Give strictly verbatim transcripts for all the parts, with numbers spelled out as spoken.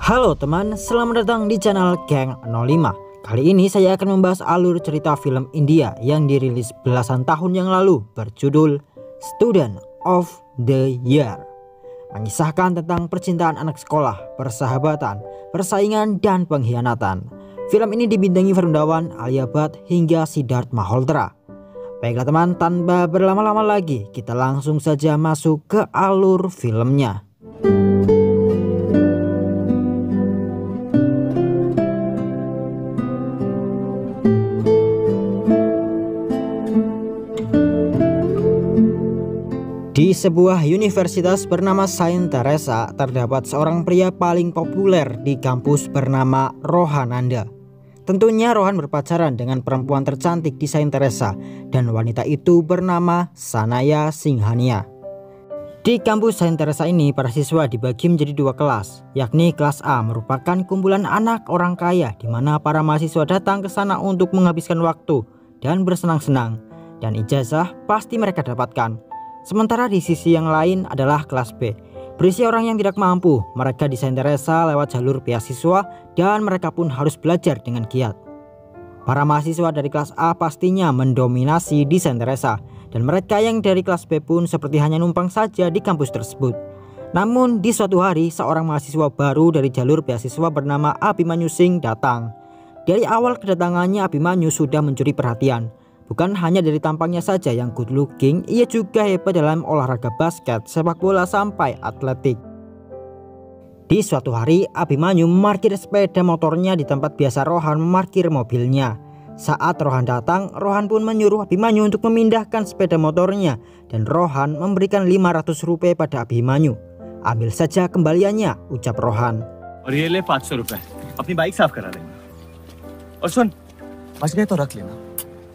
Halo teman, selamat datang di channel Geng nol lima. Kali ini saya akan membahas alur cerita film India yang dirilis belasan tahun yang lalu berjudul Student of the Year. Mengisahkan tentang percintaan anak sekolah, persahabatan, persaingan, dan pengkhianatan. Film ini dibintangi Varun Alia Bhatt hingga Siddharth Malhotra. Baiklah teman, tanpa berlama-lama lagi kita langsung saja masuk ke alur filmnya. Di sebuah universitas bernama Saint Teresa terdapat seorang pria paling populer di kampus bernama Rohananda. Tentunya Rohan berpacaran dengan perempuan tercantik di Saint Teresa dan wanita itu bernama Sanaya Singhania. Di kampus Saint Teresa ini para siswa dibagi menjadi dua kelas, yakni kelas A merupakan kumpulan anak orang kaya di mana para mahasiswa datang ke sana untuk menghabiskan waktu dan bersenang-senang, dan ijazah pasti mereka dapatkan. Sementara di sisi yang lain adalah kelas B, berisi orang yang tidak mampu. Mereka di Saint Teresa lewat jalur beasiswa dan mereka pun harus belajar dengan giat. Para mahasiswa dari kelas A pastinya mendominasi di Saint Teresa, dan mereka yang dari kelas B pun seperti hanya numpang saja di kampus tersebut. Namun di suatu hari seorang mahasiswa baru dari jalur beasiswa bernama Abhimanyu Singh datang. Dari awal kedatangannya Abhimanyu sudah mencuri perhatian. Bukan hanya dari tampangnya saja yang good looking, ia juga hebat dalam olahraga basket, sepak bola sampai atletik. Di suatu hari Abhimanyu memarkir sepeda motornya di tempat biasa Rohan memarkir mobilnya. Saat Rohan datang, Rohan pun menyuruh Abhimanyu untuk memindahkan sepeda motornya, dan Rohan memberikan lima ratus rupiah pada Abhimanyu. Ambil saja kembaliannya, ucap Rohan. और ये ले पाँच सौ रुपए अपनी बाइक साफ करा देना और सुन बच गए तो रख लेना.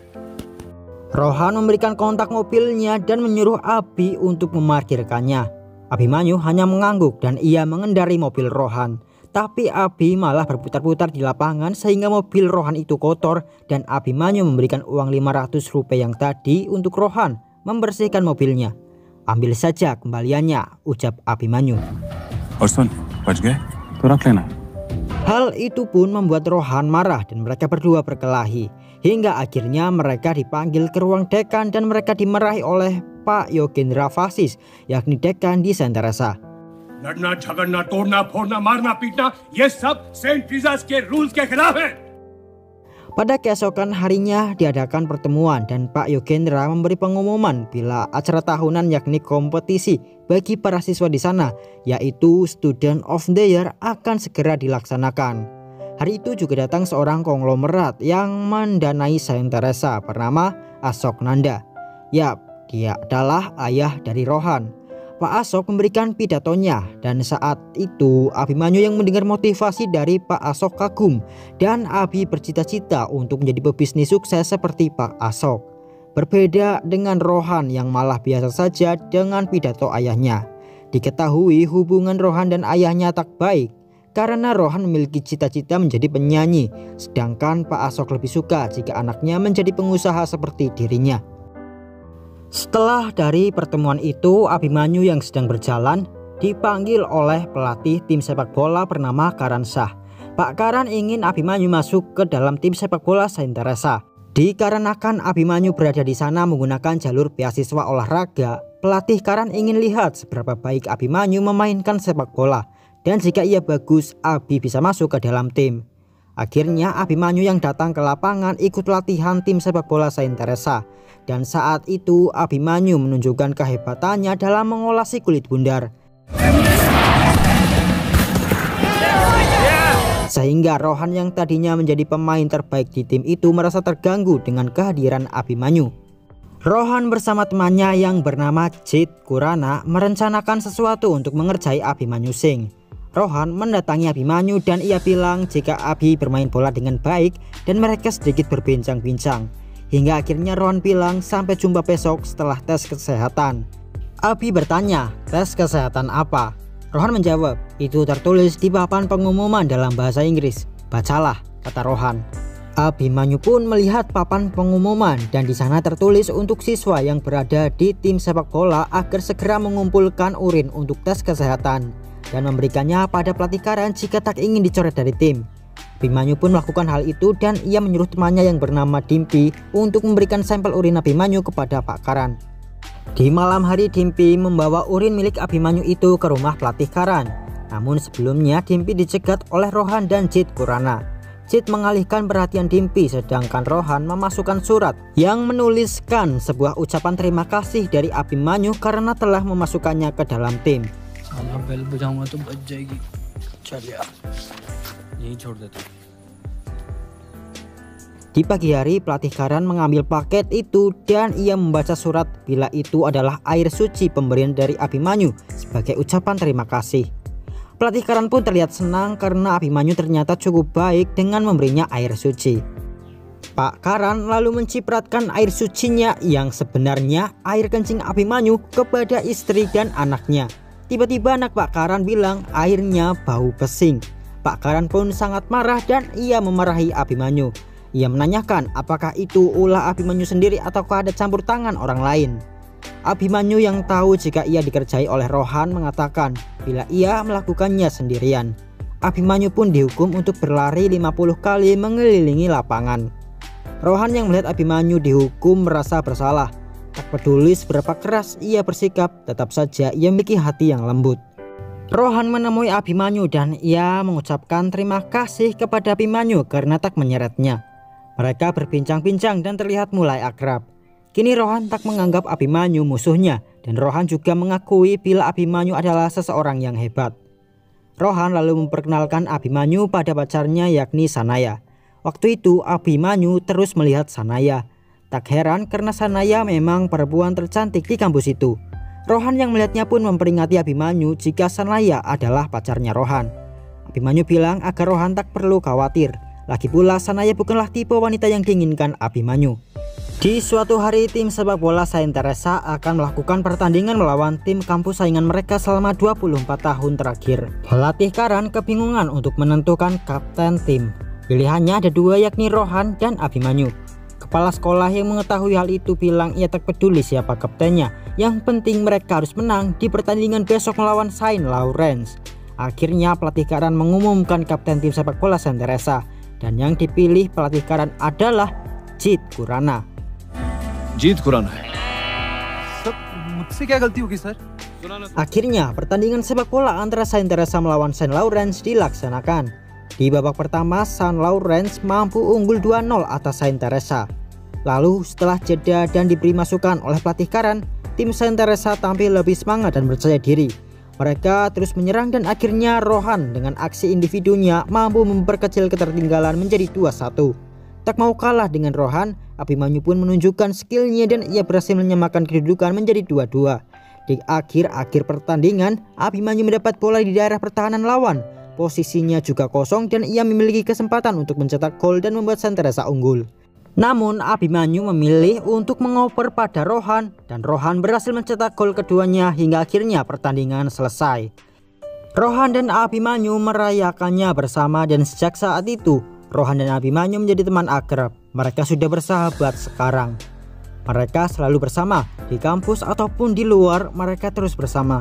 Rohan memberikan kontak mobilnya dan menyuruh Abi untuk memarkirkannya. Abhimanyu hanya mengangguk dan ia mengendarai mobil Rohan. Tapi Abi malah berputar-putar di lapangan sehingga mobil Rohan itu kotor, dan Abhimanyu memberikan uang lima ratus rupiah yang tadi untuk Rohan membersihkan mobilnya. Ambil saja kembaliannya, ucap Abhimanyu. और सुन बच गए तो रख लेना. Hal itu pun membuat Rohan marah dan mereka berdua berkelahi. Hingga akhirnya mereka dipanggil ke ruang dekan dan mereka dimarahi oleh Pak Yogendra Vasis, yakni dekan di Saint Teresa. लड़ना झगड़ना तोड़ना फोड़ना मारना पीटना ये सब सेंट ट्रीजास के रूल्स के खिलाफ है. Pada keesokan harinya diadakan pertemuan dan Pak Yogendra memberi pengumuman bila acara tahunan yakni kompetisi bagi para siswa di sana, yaitu Student of the Year, akan segera dilaksanakan. Hari itu juga datang seorang konglomerat yang mendanai Saint Teresa bernama Ashok Nanda. Yap, dia adalah ayah dari Rohan. Pak Ashok memberikan pidatonya, dan saat itu Abhimanyu yang mendengar motivasi dari Pak Ashok kagum, dan Abi bercita-cita untuk menjadi pebisnis sukses seperti Pak Ashok. Berbeda dengan Rohan yang malah biasa saja dengan pidato ayahnya. Diketahui hubungan Rohan dan ayahnya tak baik, karena Rohan memiliki cita-cita menjadi penyanyi, sedangkan Pak Ashok lebih suka jika anaknya menjadi pengusaha seperti dirinya. Setelah dari pertemuan itu, Abhimanyu yang sedang berjalan dipanggil oleh pelatih tim sepak bola bernama Karan Shah. Pak Karan ingin Abhimanyu masuk ke dalam tim sepak bola Saint Teresa. Dikarenakan Abhimanyu berada di sana menggunakan jalur beasiswa olahraga, pelatih Karan ingin lihat seberapa baik Abhimanyu memainkan sepak bola. Dan jika ia bagus, Abi bisa masuk ke dalam tim. Akhirnya Abhimanyu yang datang ke lapangan ikut latihan tim sepak bola Saint Teresa. Dan saat itu Abhimanyu menunjukkan kehebatannya dalam mengolesi kulit bundar. Sehingga Rohan yang tadinya menjadi pemain terbaik di tim itu merasa terganggu dengan kehadiran Abhimanyu. Rohan bersama temannya yang bernama Jit Kurana merencanakan sesuatu untuk mengerjai Abhimanyu Singh. Rohan mendatangi Abhimanyu dan ia bilang jika Abi bermain bola dengan baik, dan mereka sedikit berbincang-bincang. Hingga akhirnya Rohan bilang sampai jumpa besok setelah tes kesehatan. Abi bertanya, tes kesehatan apa? Rohan menjawab, itu tertulis di papan pengumuman dalam bahasa Inggris. Bacalah, kata Rohan. Abhimanyu pun melihat papan pengumuman dan di sana tertulis untuk siswa yang berada di tim sepak bola agar segera mengumpulkan urin untuk tes kesehatan. dan memberikannya pada pelatih Karan jika tak ingin dicoret dari tim. Abhimanyu pun melakukan hal itu dan ia menyuruh temannya yang bernama Dimpy untuk memberikan sampel urin Abhimanyu kepada Pak Karan. Di malam hari Dimpy membawa urin milik Abhimanyu itu ke rumah pelatih Karan. Namun sebelumnya Dimpy dicegat oleh Rohan dan Jit Kurana. Jit mengalihkan perhatian Dimpy sedangkan Rohan memasukkan surat yang menuliskan sebuah ucapan terima kasih dari Abhimanyu karena telah memasukkannya ke dalam tim. साला bell बजाऊंगा तो बच जाएगी चल यार यही छोड़ देता हूं. Di pagi hari pelatih Karan mengambil paket itu dan ia membaca surat bila itu adalah air suci pemberian dari Abhimanyu sebagai ucapan terima kasih. Pelatih Karan pun terlihat senang karena Abhimanyu ternyata cukup baik dengan memberinya air suci. Pak Karan lalu mencipratkan air sucinya yang sebenarnya air kencing Abhimanyu kepada istri dan anaknya. Tiba-tiba anak Pak Karan bilang airnya bau pesing. Pak Karan pun sangat marah dan ia memarahi Abhimanyu. Ia menanyakan apakah itu ulah Abhimanyu sendiri ataukah ada campur tangan orang lain. Abhimanyu yang tahu jika ia dikerjai oleh Rohan mengatakan bila ia melakukannya sendirian. Abhimanyu pun dihukum untuk berlari lima puluh kali mengelilingi lapangan. Rohan yang melihat Abhimanyu dihukum merasa bersalah. Tak peduli seberapa keras ia bersikap, tetap saja ia memiliki hati yang lembut. Rohan menemui Abhimanyu dan ia mengucapkan terima kasih kepada Abhimanyu karena tak menyeretnya. Mereka berbincang-bincang dan terlihat mulai akrab. Kini Rohan tak menganggap Abhimanyu musuhnya dan Rohan juga mengakui bila Abhimanyu adalah seseorang yang hebat. Rohan lalu memperkenalkan Abhimanyu pada pacarnya yakni Sanaya. Waktu itu Abhimanyu terus melihat Sanaya. Tak heran karena Sanaya memang perempuan tercantik di kampus itu. Rohan yang melihatnya pun memperingati Abhimanyu jika Sanaya adalah pacarnya Rohan. Abhimanyu bilang agar Rohan tak perlu khawatir. Lagi pula Sanaya bukanlah tipe wanita yang diinginkan Abhimanyu. Di suatu hari tim sepak bola Saint Teresa akan melakukan pertandingan melawan tim kampus saingan mereka selama dua puluh empat tahun terakhir. Pelatih Karan kebingungan untuk menentukan kapten tim. Pilihannya ada dua yakni Rohan dan Abhimanyu. Kepala sekolah yang mengetahui hal itu bilang ia tak peduli siapa kaptennya. Yang penting mereka harus menang di pertandingan besok melawan Saint Lawrence. Akhirnya pelatih Karan mengumumkan kapten tim sepak bola Saint Teresa. Dan yang dipilih pelatih Karan adalah Jit Kurana. Jit Kurana. Akhirnya pertandingan sepak bola antara Saint Teresa melawan Saint Lawrence dilaksanakan. Di babak pertama Saint Lawrence mampu unggul dua nol atas Saint Teresa. Lalu setelah jeda dan diberi masukan oleh pelatih Karan, tim Saint Teresa tampil lebih semangat dan percaya diri. Mereka terus menyerang dan akhirnya Rohan dengan aksi individunya mampu memperkecil ketertinggalan menjadi dua satu. Tak mau kalah dengan Rohan, Abhimanyu pun menunjukkan skillnya dan ia berhasil menyamakan kedudukan menjadi dua dua. Di akhir-akhir pertandingan, Abhimanyu mendapat bola di daerah pertahanan lawan. Posisinya juga kosong dan ia memiliki kesempatan untuk mencetak gol dan membuat Saint Teresa unggul. Namun Abhimanyu memilih untuk mengoper pada Rohan dan Rohan berhasil mencetak gol keduanya hingga akhirnya pertandingan selesai. Rohan dan Abhimanyu merayakannya bersama dan sejak saat itu Rohan dan Abhimanyu menjadi teman akrab. Mereka sudah bersahabat sekarang. Mereka selalu bersama di kampus ataupun di luar, mereka terus bersama.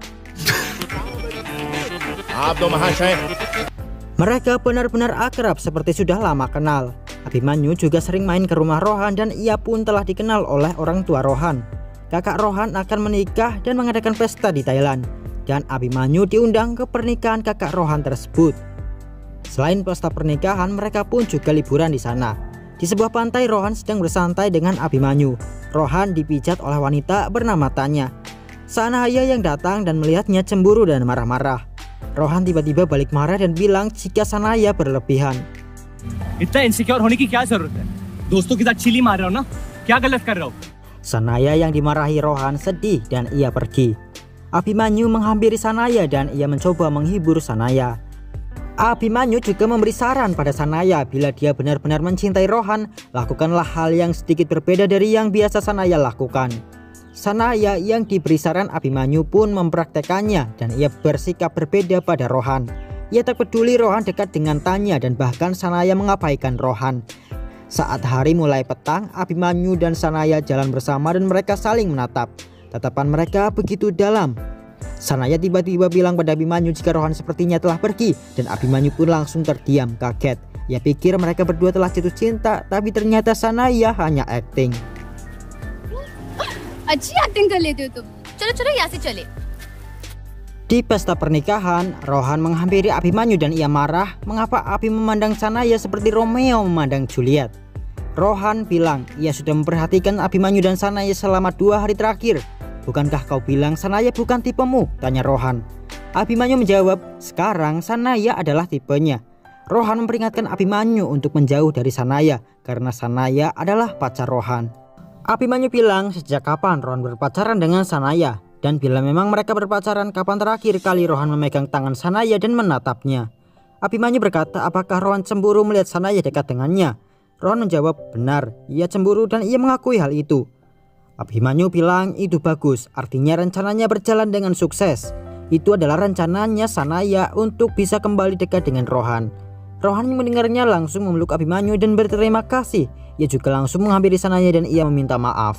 Mereka benar-benar akrab seperti sudah lama kenal. Abhimanyu juga sering main ke rumah Rohan dan ia pun telah dikenal oleh orang tua Rohan. Kakak Rohan akan menikah dan mengadakan pesta di Thailand. Dan Abhimanyu diundang ke pernikahan kakak Rohan tersebut. Selain pesta pernikahan, mereka pun juga liburan di sana. Di sebuah pantai Rohan sedang bersantai dengan Abhimanyu. Rohan dipijat oleh wanita bernama Tanya. Sanaya yang datang dan melihatnya cemburu dan marah-marah. Rohan tiba-tiba balik marah dan bilang jika Sanaya berlebihan. इतना insecure होने की क्या जरूरत है? दोस्तों के साथ चिली मार रहा हो ना? क्या गलत कर रहा हो? Sanaya yang dimarahi Rohan sedih dan ia pergi. Abhimanyu menghampiri Sanaya dan ia mencoba menghibur Sanaya. Abhimanyu juga memberi saran pada Sanaya bila dia benar-benar mencintai Rohan, lakukanlah hal yang sedikit berbeda dari yang biasa Sanaya lakukan. Sanaya yang diberi saran Abhimanyu pun mempraktekannya dan ia bersikap berbeda pada Rohan. Ia tak peduli Rohan dekat dengan Tanya dan bahkan Sanaya mengabaikan Rohan. Saat hari mulai petang, Abhimanyu dan Sanaya jalan bersama dan mereka saling menatap. Tatapan mereka begitu dalam. Sanaya tiba-tiba bilang pada Abhimanyu jika Rohan sepertinya telah pergi, dan Abhimanyu pun langsung terdiam kaget. Ia pikir mereka berdua telah jatuh cinta, tapi ternyata Sanaya hanya acting. अच्छी acting कर लेते हो तुम. चलो चलो यहाँ से चले. Di pesta pernikahan, Rohan menghampiri Abhimanyu dan ia marah mengapa Abhi memandang Sanaya seperti Romeo memandang Juliet. Rohan bilang ia sudah memperhatikan Abhimanyu dan Sanaya selama dua hari terakhir. Bukankah kau bilang Sanaya bukan tipemu? Tanya Rohan. Abhimanyu menjawab, sekarang Sanaya adalah tipenya. Rohan memperingatkan Abhimanyu untuk menjauh dari Sanaya karena Sanaya adalah pacar Rohan. Abhimanyu bilang sejak kapan Rohan berpacaran dengan Sanaya, dan bila memang mereka berpacaran, kapan terakhir kali Rohan memegang tangan Sanaya dan menatapnya. Abhimanyu berkata apakah Rohan cemburu melihat Sanaya dekat dengannya. Rohan menjawab benar, ia cemburu dan ia mengakui hal itu. Abhimanyu bilang itu bagus, artinya rencananya berjalan dengan sukses. Itu adalah rencananya Sanaya untuk bisa kembali dekat dengan Rohan. Rohan yang mendengarnya langsung memeluk Abhimanyu dan berterima kasih. Ia juga langsung menghampiri Sanaya dan ia meminta maaf.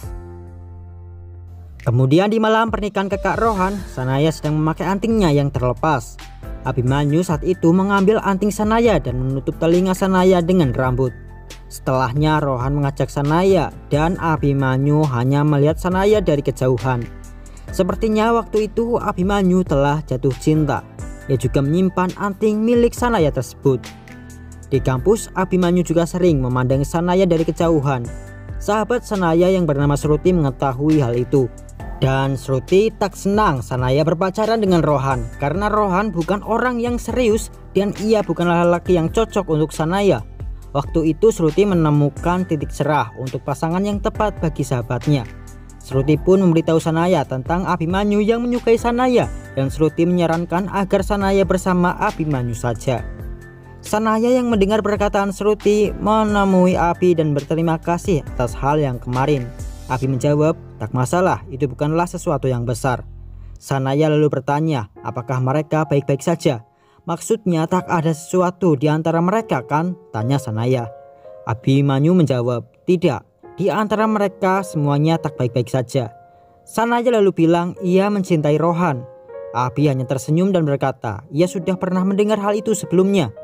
Kemudian di malam pernikahan kakak Rohan, Sanaya sedang memakai antingnya yang terlepas. Abhimanyu saat itu mengambil anting Sanaya dan menutup telinga Sanaya dengan rambut. Setelahnya Rohan mengajak Sanaya dan Abhimanyu hanya melihat Sanaya dari kejauhan. Sepertinya waktu itu Abhimanyu telah jatuh cinta. Ia juga menyimpan anting milik Sanaya tersebut. Di kampus, Abhimanyu juga sering memandang Sanaya dari kejauhan. Sahabat Sanaya yang bernama Shruti mengetahui hal itu. Dan Shruti tak senang Sanaya berpacaran dengan Rohan karena Rohan bukan orang yang serius dan ia bukanlah lelaki yang cocok untuk Sanaya. Waktu itu Shruti menemukan titik cerah untuk pasangan yang tepat bagi sahabatnya. Shruti pun memberitahu Sanaya tentang Abhimanyu yang menyukai Sanaya, dan Shruti menyarankan agar Sanaya bersama Abhimanyu saja. Sanaya yang mendengar perkataan Shruti menemui Abhi dan berterima kasih atas hal yang kemarin. Abhi menjawab, tak masalah, itu bukanlah sesuatu yang besar. Sanaya lalu bertanya, apakah mereka baik-baik saja? Maksudnya tak ada sesuatu di antara mereka kan? Tanya Sanaya. Abhimanyu menjawab, tidak, di antara mereka semuanya tak baik-baik saja. Sanaya lalu bilang ia mencintai Rohan. Abhi hanya tersenyum dan berkata, ia sudah pernah mendengar hal itu sebelumnya.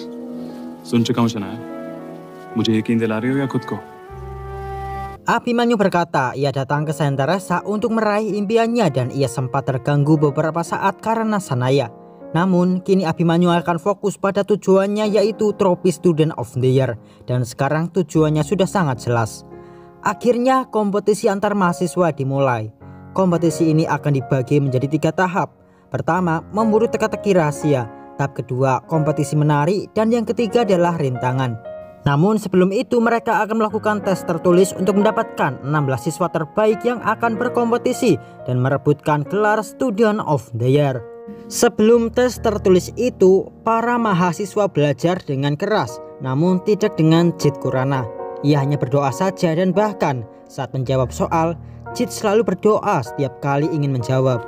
सुन चुका हूं सनाया, मुझे यकीन दिला रही हो या खुद को? Abhimanyu berkata ia datang ke Saint Teresa untuk meraih impiannya dan ia sempat terganggu beberapa saat karena Sanaya. Namun kini Abhimanyu akan fokus pada tujuannya, yaitu trofi Student of the Year, dan sekarang tujuannya sudah sangat jelas. Akhirnya kompetisi antar mahasiswa dimulai. Kompetisi ini akan dibagi menjadi tiga tahap. Pertama, memburu teka-teki rahasia. Tahap kedua, kompetisi menari, dan yang ketiga adalah rintangan. Namun sebelum itu mereka akan melakukan tes tertulis untuk mendapatkan enam belas siswa terbaik yang akan berkompetisi dan merebutkan gelar Student of the Year. Sebelum tes tertulis itu, para mahasiswa belajar dengan keras, namun tidak dengan Jit Kurana. Ia hanya berdoa saja, dan bahkan saat menjawab soal, Jit selalu berdoa setiap kali ingin menjawab.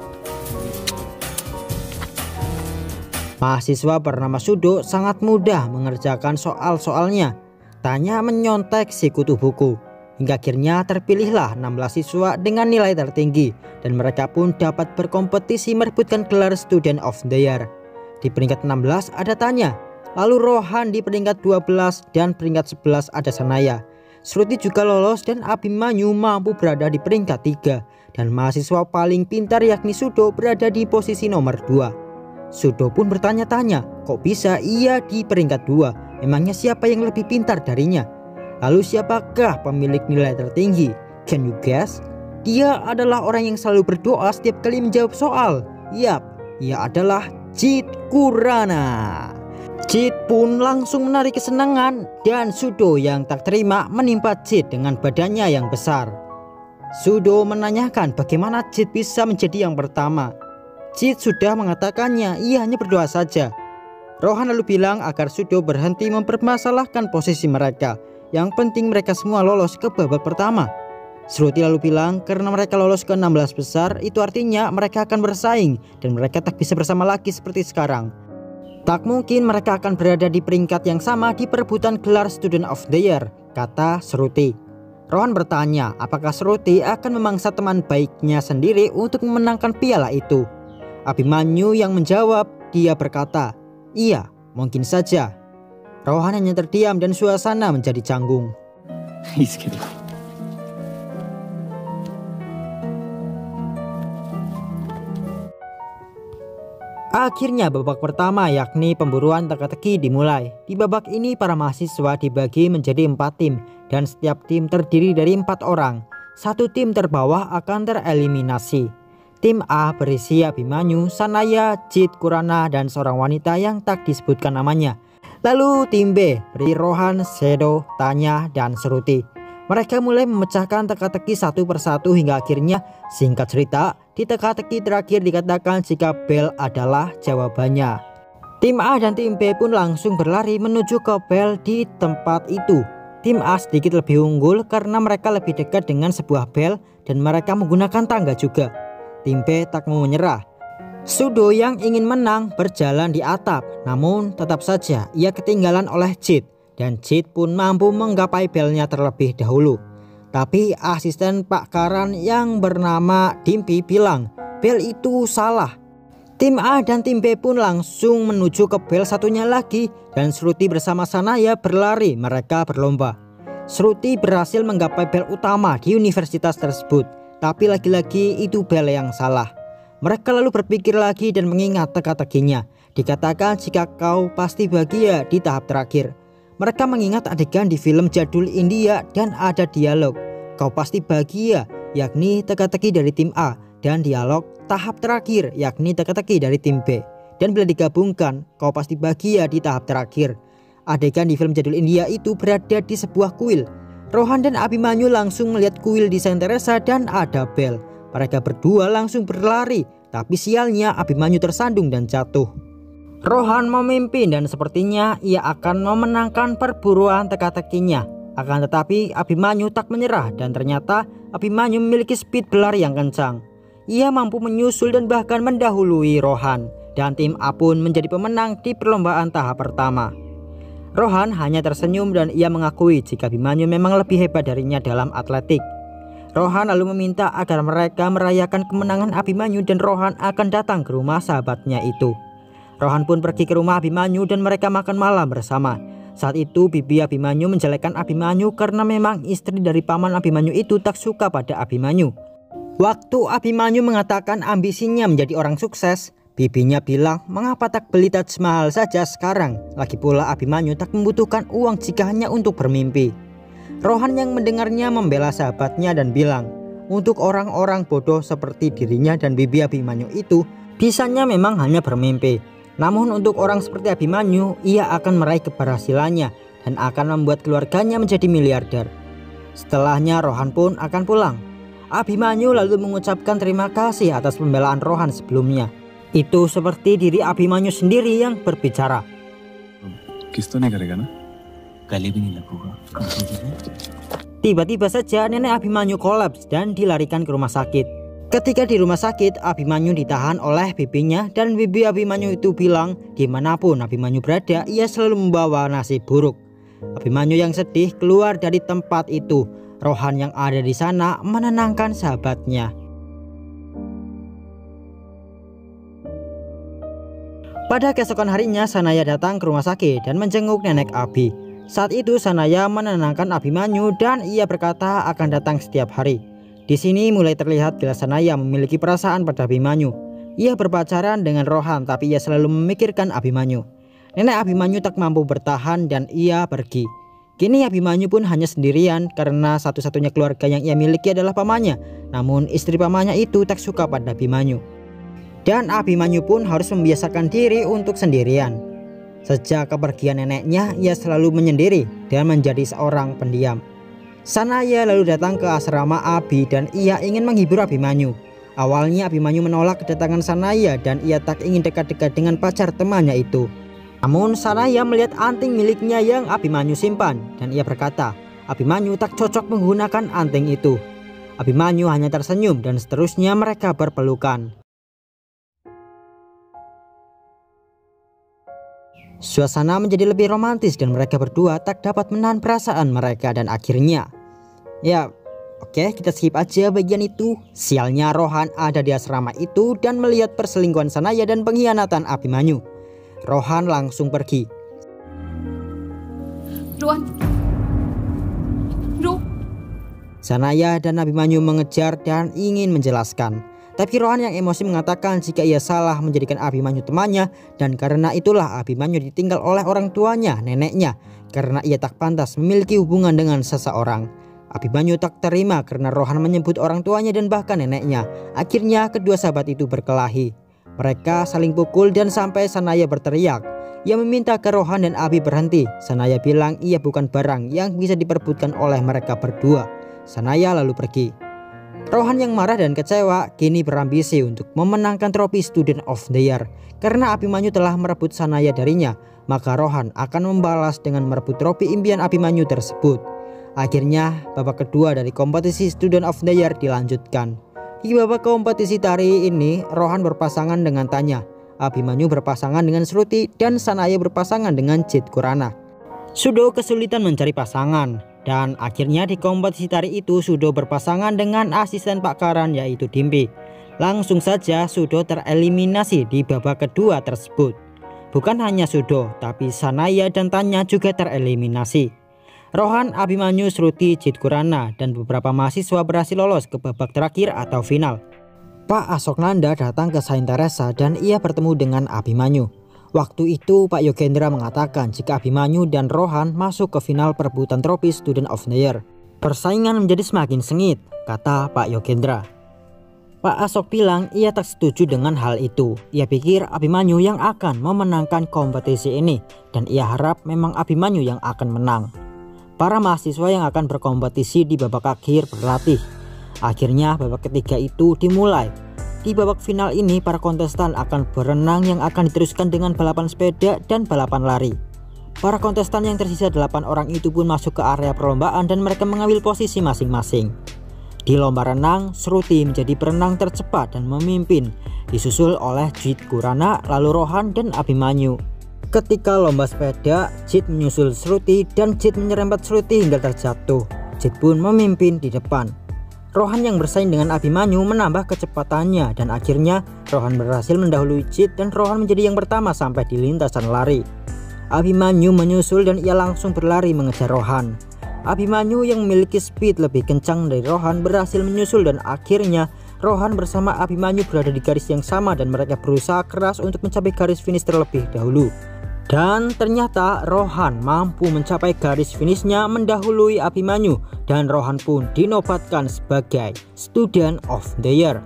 Mahasiswa bernama Sudo sangat mudah mengerjakan soal-soalnya. Tanya menyontek si kutu buku. Hingga akhirnya terpilihlah enam belas siswa dengan nilai tertinggi, dan mereka pun dapat berkompetisi merebutkan gelar Student of the Year. Di peringkat enam belas ada Tanya, lalu Rohan di peringkat dua belas, dan peringkat sebelas ada Sanaya. Shruti juga lolos dan Abhimanyu mampu berada di peringkat tiga, dan mahasiswa paling pintar yakni Sudo berada di posisi nomor dua. Sudo pun bertanya-tanya, kok bisa ia di peringkat dua? Memangnya siapa yang lebih pintar darinya? Lalu siapakah pemilik nilai tertinggi? Can you guess? Dia adalah orang yang selalu berdoa setiap kali menjawab soal. Yap, ia adalah Jit Kurana. Jit pun langsung menarik kesenangan, dan Sudo yang tak terima menimpa Jit dengan badannya yang besar. Sudo menanyakan bagaimana Jit bisa menjadi yang pertama. Jit sudah mengatakannya, ia hanya berdoa saja. Rohan lalu bilang agar Sudo berhenti mempermasalahkan posisi mereka. Yang penting mereka semua lolos ke babak pertama. Shruti lalu bilang karena mereka lolos ke enam belas besar, itu artinya mereka akan bersaing dan mereka tak bisa bersama lagi seperti sekarang. Tak mungkin mereka akan berada di peringkat yang sama di perebutan gelar Student of the Year, kata Shruti. Rohan bertanya apakah Shruti akan memangsa teman baiknya sendiri untuk memenangkan piala itu. Abhimanyu yang menjawab, dia berkata, iya, mungkin saja. Rohan hanya terdiam dan suasana menjadi canggung. He's kidding. Akhirnya babak pertama yakni pemburuan teka-teki dimulai. Di babak ini para mahasiswa dibagi menjadi empat tim dan setiap tim terdiri dari empat orang. Satu tim terbawah akan tereliminasi. Tim A berisi Abhimanyu, Sanaya, Jit, Kurana dan seorang wanita yang tak disebutkan namanya. Lalu tim B berisi Rohan, Shadow, Tanya dan Shruti. Mereka mulai memecahkan teka-teki satu persatu hingga akhirnya, singkat cerita, di teka-teki terakhir dikatakan jika bel adalah jawabannya. Tim A dan tim B pun langsung berlari menuju ke bel di tempat itu. Tim A sedikit lebih unggul karena mereka lebih dekat dengan sebuah bel dan mereka menggunakan tangga juga. Tim B tak mau menyerah. Sudo yang ingin menang berjalan di atap, namun tetap saja ia ketinggalan oleh Jit. Dan Jit pun mampu menggapai belnya terlebih dahulu. Tapi asisten Pak Karan yang bernama Dimpi bilang bel itu salah. Tim A dan tim B pun langsung menuju ke bel satunya lagi dan Shruti bersama Sanaya berlari, mereka berlomba. Shruti berhasil menggapai bel utama di universitas tersebut, tapi lagi-lagi itu bel yang salah. Mereka lalu berpikir lagi dan mengingat teka-tekinya. Dikatakan jika kau pasti bahagia di tahap terakhir. Mereka mengingat adegan di film jadul India dan ada dialog kau pasti bahagia yakni teka-teki dari tim A dan dialog tahap terakhir yakni teka-teki dari tim B. Dan bila digabungkan kau pasti bahagia di tahap terakhir. Adegan di film jadul India itu berada di sebuah kuil. Rohan dan Abhimanyu langsung melihat kuil di senteresa dan ada bel. Mereka berdua langsung berlari, tapi sialnya Abhimanyu tersandung dan jatuh. Rohan memimpin dan sepertinya ia akan memenangkan perburuan teka-tekinya. Akan tetapi Abhimanyu tak menyerah dan ternyata Abhimanyu memiliki speed berlari yang kencang. Ia mampu menyusul dan bahkan mendahului Rohan. Dan tim A pun menjadi pemenang di perlombaan tahap pertama. Rohan hanya tersenyum dan ia mengakui jika Abhimanyu memang lebih hebat darinya dalam atletik. Rohan lalu meminta agar mereka merayakan kemenangan Abhimanyu dan Rohan akan datang ke rumah sahabatnya itu. Rohan pun pergi ke rumah Abhimanyu dan mereka makan malam bersama. Saat itu bibi Abhimanyu menjelekkan Abhimanyu karena memang istri dari paman Abhimanyu itu tak suka pada Abhimanyu. Waktu Abhimanyu mengatakan ambisinya menjadi orang sukses, bibinya bilang mengapa tak beli Taj Mahal saja sekarang. Lagi pula Abhimanyu tak membutuhkan uang jika hanya untuk bermimpi. Rohan yang mendengarnya membela sahabatnya dan bilang untuk orang-orang bodoh seperti dirinya dan bibi Abhimanyu itu bisanya memang hanya bermimpi. Namun untuk orang seperti Abhimanyu, ia akan meraih keberhasilannya dan akan membuat keluarganya menjadi miliarder. Setelahnya Rohan pun akan pulang. Abhimanyu lalu mengucapkan terima kasih atas pembelaan Rohan sebelumnya. Itu seperti diri Abhimanyu sendiri yang berbicara. किस तो नहीं करेगा ना? गले भी नहीं लगूंगा। Tiba-tiba saja nenek Abhimanyu kolaps dan dilarikan ke rumah sakit. Ketika di rumah sakit, Abhimanyu ditahan oleh bibinya dan bibi Abhimanyu itu bilang dimanapun Abhimanyu berada, ia selalu membawa nasib buruk. Abhimanyu yang sedih keluar dari tempat itu. Rohan yang ada di sana menenangkan sahabatnya. Pada keesokan harinya, Sanaya datang ke rumah sakit dan menjenguk nenek Abhi. Saat itu Sanaya menenangkan Abhimanyu dan ia berkata akan datang setiap hari. Di sini mulai terlihat bila Sanaya memiliki perasaan pada Abhimanyu. Ia berpacaran dengan Rohan tapi ia selalu memikirkan Abhimanyu. Nenek Abhimanyu tak mampu bertahan dan ia pergi. Kini Abhimanyu pun hanya sendirian karena satu-satunya keluarga yang ia miliki adalah pamannya. Namun istri pamannya itu tak suka pada Abhimanyu. Dan Abhimanyu pun harus membiasakan diri untuk sendirian. Sejak kepergian neneknya, ia selalu menyendiri dan menjadi seorang pendiam. Sanaya lalu datang ke asrama Abhi dan ia ingin menghibur Abhimanyu. Awalnya Abhimanyu menolak kedatangan Sanaya dan ia tak ingin dekat-dekat dengan pacar temannya itu. Namun Sanaya melihat anting miliknya yang Abhimanyu simpan dan ia berkata Abhimanyu tak cocok menggunakan anting itu. Abhimanyu hanya tersenyum dan seterusnya mereka berpelukan. Suasana menjadi lebih romantis dan mereka berdua tak dapat menahan perasaan mereka dan akhirnya Ya, oke, kita skip aja bagian itu. Sialnya Rohan ada di asrama itu dan melihat perselingkuhan Sanaya dan pengkhianatan Abhimanyu. Rohan langsung pergi. Rohan row Sanaya dan Abhimanyu mengejar dan ingin menjelaskan. Tapi Rohan yang emosi mengatakan jika ia salah menjadikan Abhimanyu temannya, dan karena itulah Abhimanyu ditinggal oleh orang tuanya, neneknya, karena ia tak pantas memiliki hubungan dengan seseorang. Abhimanyu tak terima karena Rohan menyebut orang tuanya dan bahkan neneknya. Akhirnya kedua sahabat itu berkelahi. Mereka saling pukul dan sampai Sanaya berteriak. Ia meminta ke Rohan dan Abhi berhenti. Sanaya bilang ia bukan barang yang bisa diperebutkan oleh mereka berdua. Sanaya lalu pergi. Rohan yang marah dan kecewa kini berambisi untuk memenangkan trofi Student of the Year. Karena Abhimanyu telah merebut Sanaya darinya, maka Rohan akan membalas dengan merebut trofi impian Abhimanyu tersebut. Akhirnya babak kedua dari kompetisi Student of the Year dilanjutkan. Di babak kompetisi tari ini Rohan berpasangan dengan Tanya, Abhimanyu berpasangan dengan Shruti, dan Sanaya berpasangan dengan Jit Kurana. Sudo kesulitan mencari pasangan. Dan akhirnya di kompetisi tari itu Sudo berpasangan dengan asisten Pak Karan yaitu Dimpi. Langsung saja Sudo tereliminasi di babak kedua tersebut. Bukan hanya Sudo, tapi Sanaya dan Tanya juga tereliminasi. Rohan, Abhimanyu, Shruti, Jit Kurana, dan beberapa mahasiswa berhasil lolos ke babak terakhir atau final. Pak Asoknanda datang ke Saint Teresa dan ia bertemu dengan Abhimanyu. Waktu itu Pak Yogendra mengatakan jika Abhimanyu dan Rohan masuk ke final perebutan trofi Student of the Year. Persaingan menjadi semakin sengit, kata Pak Yogendra. Pak Asok bilang ia tak setuju dengan hal itu. Ia pikir Abhimanyu yang akan memenangkan kompetisi ini dan ia harap memang Abhimanyu yang akan menang. Para mahasiswa yang akan berkompetisi di babak akhir berlatih. Akhirnya babak ketiga itu dimulai. Di babak final ini para kontestan akan berenang yang akan diteruskan dengan balapan sepeda dan balapan lari. Para kontestan yang tersisa delapan orang itu pun masuk ke area perlombaan dan mereka mengambil posisi masing-masing. Di lomba renang, Shruti menjadi perenang tercepat dan memimpin, disusul oleh Jit Kurana, lalu Rohan dan Abhimanyu. Ketika lomba sepeda, Jit menyusul Shruti dan Jit menyerempet Shruti hingga terjatuh. Jit pun memimpin di depan. Rohan yang bersaing dengan Abhimanyu menambah kecepatannya dan akhirnya Rohan berhasil mendahului Jit dan Rohan menjadi yang pertama sampai di lintasan lari. Abhimanyu menyusul dan ia langsung berlari mengejar Rohan. Abhimanyu yang memiliki speed lebih kencang dari Rohan berhasil menyusul dan akhirnya Rohan bersama Abhimanyu berada di garis yang sama dan mereka berusaha keras untuk mencapai garis finish terlebih dahulu. Dan ternyata Rohan mampu mencapai garis finishnya mendahului Abhimanyu dan Rohan pun dinobatkan sebagai Student of the Year.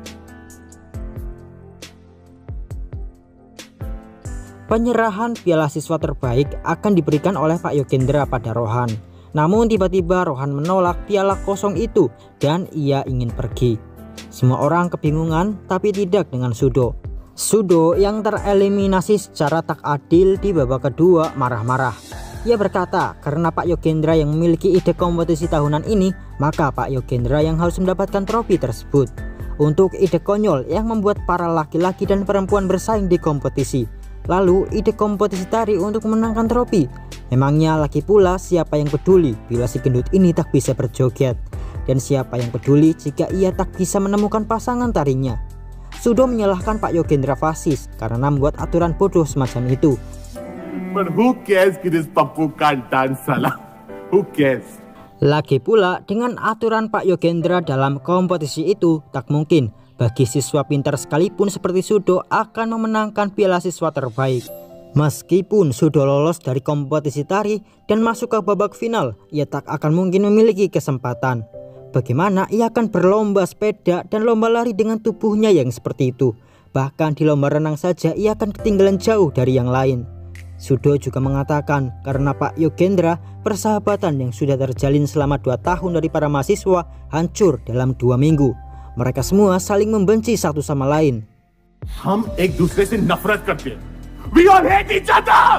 Penyerahan piala siswa terbaik akan diberikan oleh Pak Yogendra pada Rohan. Namun tiba-tiba Rohan menolak piala kosong itu dan ia ingin pergi. Semua orang kebingungan tapi tidak dengan Sudo. Sudo yang tereliminasi secara tak adil di babak kedua marah-marah. Ia berkata karena Pak Yogendra yang memiliki ide kompetisi tahunan ini, maka Pak Yogendra yang harus mendapatkan trofi tersebut. Untuk ide konyol yang membuat para laki-laki dan perempuan bersaing di kompetisi. Lalu ide kompetisi tari untuk memenangkan trofi. Memangnya laki pula siapa yang peduli bila si gendut ini tak bisa berjoget. Dan siapa yang peduli jika ia tak bisa menemukan pasangan tarinya. Sudo menyalahkan Pak Yogendra fasis karena membuat aturan bodoh semacam itu. But who cares कि this Pappu can't dance salah? Who cares? Lagi pula dengan aturan Pak Yogendra dalam kompetisi itu tak mungkin bagi siswa pintar sekalipun seperti Sudo akan memenangkan piala siswa terbaik. Meskipun Sudo lolos dari kompetisi tari dan masuk ke babak final, ia tak akan mungkin memiliki kesempatan. Bagaimana ia akan berlomba sepeda dan lomba lari dengan tubuhnya yang seperti itu. Bahkan di lomba renang saja ia akan ketinggalan jauh dari yang lain. Sudo juga mengatakan karena Pak Yogendra persahabatan yang sudah terjalin selama dua tahun dari para mahasiswa hancur dalam dua minggu. Mereka semua saling membenci satu sama lain. हम एक दूसरे से नफरत करते हैं. We all hate each other.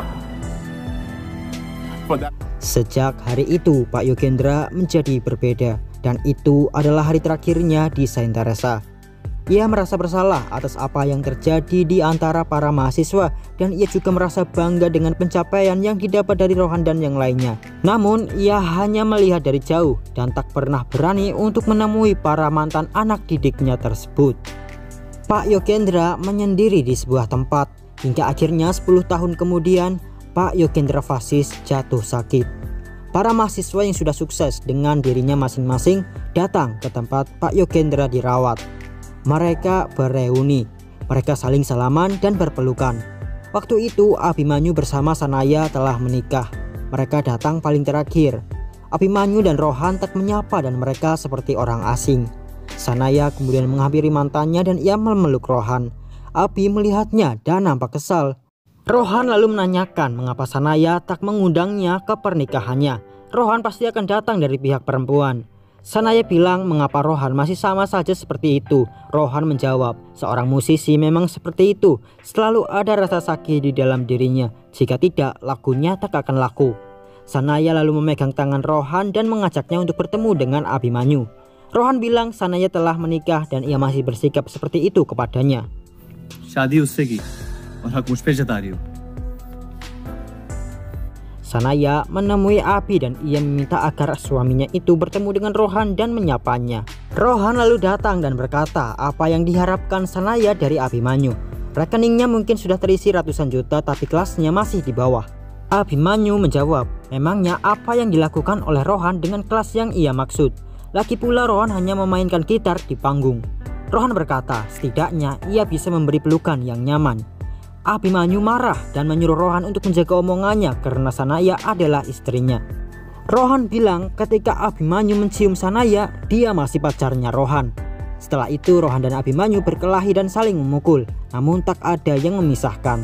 Sejak hari itu Pak Yogendra menjadi berbeda dan itu adalah hari terakhirnya di Saint Teresa. Ia merasa bersalah atas apa yang terjadi di antara para mahasiswa dan ia juga merasa bangga dengan pencapaian yang didapat dari Rohan dan yang lainnya. Namun ia hanya melihat dari jauh dan tak pernah berani untuk menemui para mantan anak didiknya tersebut. Pak Yogendra menyendiri di sebuah tempat hingga akhirnya sepuluh tahun kemudian Pak Yogendra Vasis jatuh sakit. Para mahasiswa yang sudah sukses dengan dirinya masing-masing datang ke tempat Pak Yogendra dirawat. Mereka bereuni, mereka saling salaman dan berpelukan. Waktu itu Abhimanyu bersama Sanaya telah menikah. Mereka datang paling terakhir. Abhimanyu dan Rohan tak menyapa dan mereka seperti orang asing. Sanaya kemudian menghampiri mantannya dan ia memeluk Rohan. Abhi melihatnya dan nampak kesal. Rohan lalu menanyakan mengapa Sanaya tak mengundangnya ke pernikahannya. Rohan pasti akan datang dari pihak perempuan. Sanaya bilang mengapa Rohan masih sama saja seperti itu. Rohan menjawab, seorang musisi memang seperti itu, selalu ada rasa sakit di dalam dirinya, jika tidak lagunya tak akan laku. Sanaya lalu memegang tangan Rohan dan mengajaknya untuk bertemu dengan Abhimanyu. Rohan bilang Sanaya telah menikah dan ia masih bersikap seperti itu kepadanya. शादी उससे की और हक मुझ पे जता रही हो. Sanaya menemui Abhi dan ia meminta agar suaminya itu bertemu dengan Rohan dan menyapanya. Rohan lalu datang dan berkata apa yang diharapkan Sanaya dari Abhimanyu. Rekeningnya mungkin sudah terisi ratusan juta tapi kelasnya masih di bawah. Abhimanyu menjawab, memangnya apa yang dilakukan oleh Rohan dengan kelas yang ia maksud. Lagi pula Rohan hanya memainkan gitar di panggung. Rohan berkata setidaknya ia bisa memberi pelukan yang nyaman. Abhimanyu marah dan menyuruh Rohan untuk menjaga omongannya karena Sanaya adalah istrinya. Rohan bilang ketika Abhimanyu mencium Sanaya, dia masih pacarnya Rohan. Setelah itu Rohan dan Abhimanyu berkelahi dan saling memukul, namun tak ada yang memisahkan.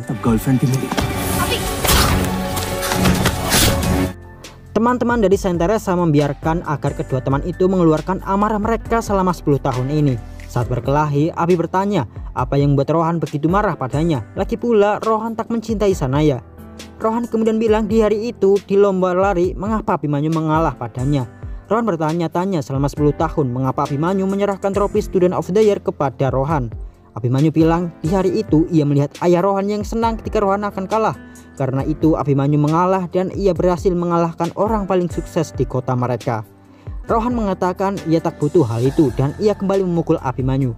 Teman-teman dari Saint Teresa membiarkan agar kedua teman itu mengeluarkan amarah mereka selama sepuluh tahun ini. Saat berkelahi, Abhi bertanya apa yang membuat Rohan begitu marah padanya. Lagi pula Rohan tak mencintai Sanaya. Rohan kemudian bilang di hari itu di lomba lari mengapa Abhimanyu mengalah padanya. Rohan bertanya-tanya selama sepuluh tahun mengapa Abhimanyu menyerahkan trofi Student of the Year kepada Rohan. Abhimanyu bilang di hari itu ia melihat ayah Rohan yang senang ketika Rohan akan kalah. Karena itu Abhimanyu mengalah dan ia berhasil mengalahkan orang paling sukses di kota mereka. Rohan mengatakan ia tak butuh hal itu dan ia kembali memukul Abhimanyu.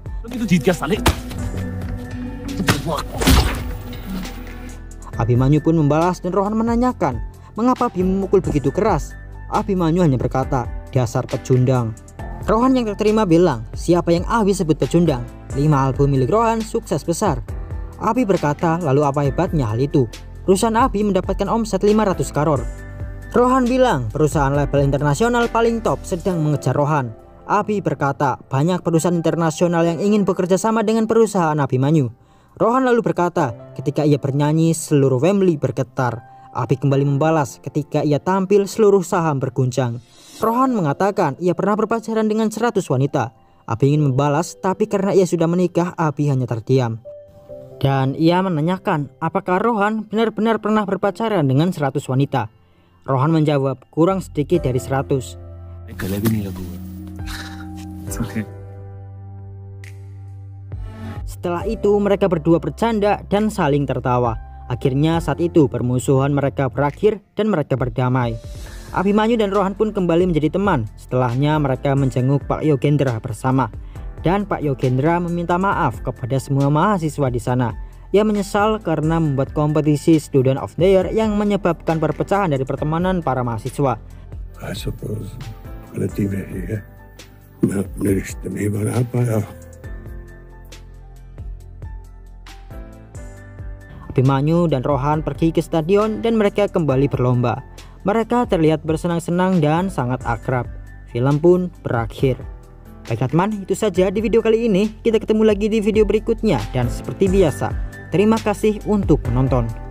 Abhimanyu pun membalas dan Rohan menanyakan mengapa Abhi memukul begitu keras. Abhimanyu hanya berkata, dasar pecundang. Rohan yang tak terima bilang, siapa yang Abhi sebut pecundang? Lima album milik Rohan sukses besar. Abhi berkata, lalu apa hebatnya hal itu? Perusahaan Abhi mendapatkan omset lima ratus karor. Rohan bilang perusahaan label internasional paling top sedang mengejar Rohan. Abhi berkata banyak perusahaan internasional yang ingin bekerja sama dengan perusahaan Abhimanyu. Rohan lalu berkata ketika ia bernyanyi seluruh Wembley bergetar. Abhi kembali membalas ketika ia tampil seluruh saham berguncang. Rohan mengatakan ia pernah berpacaran dengan seratus wanita. Abhi ingin membalas tapi karena ia sudah menikah Abhi hanya terdiam. Dan ia menanyakan apakah Rohan benar-benar pernah berpacaran dengan seratus wanita. Rohan menjawab kurang sedikit dari seratus. Setelah itu mereka berdua bercanda dan saling tertawa. Akhirnya saat itu permusuhan mereka berakhir dan mereka berdamai. Abhimanyu dan Rohan pun kembali menjadi teman. Setelahnya mereka menjenguk Pak Yogendra bersama. Dan Pak Yogendra meminta maaf kepada semua mahasiswa di sana. Ia menyesal karena membuat kompetisi Student of the Year yang menyebabkan perpecahan dari pertemanan para mahasiswa. I suppose गलती मेरी है मैं अपने रिश्ते नहीं बना पाया. Abhimanyu dan Rohan pergi ke stadion dan mereka kembali berlomba. Mereka terlihat bersenang-senang dan sangat akrab. Film pun berakhir. Baiklah teman, itu saja di video kali ini. Kita ketemu lagi di video berikutnya dan seperti biasa, terima kasih untuk menonton.